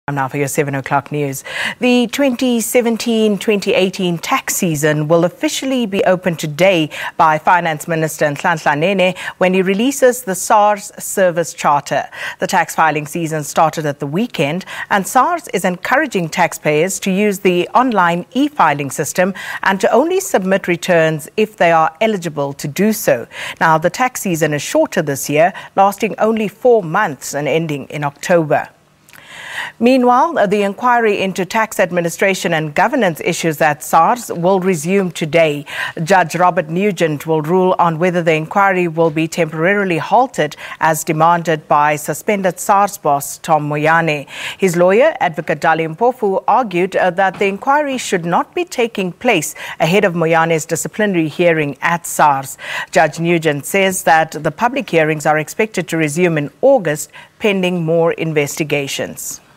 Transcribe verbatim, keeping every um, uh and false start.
Now for your seven o'clock news. The twenty seventeen twenty eighteen tax season will officially be opened today by Finance Minister Nhlanhla Nene when he releases the SARS Service Charter. The tax filing season started at the weekend, and SARS is encouraging taxpayers to use the online e-filing system and to only submit returns if they are eligible to do so. Now, the tax season is shorter this year, lasting only four months and ending in October. Meanwhile, the inquiry into tax administration and governance issues at SARS will resume today. Judge Robert Nugent will rule on whether the inquiry will be temporarily halted as demanded by suspended SARS boss Tom Moyane. His lawyer, Advocate Dali Mpofu, argued uh, that the inquiry should not be taking place ahead of Moyane's disciplinary hearing at SARS. Judge Nugent says that the public hearings are expected to resume in August, pending more investigations.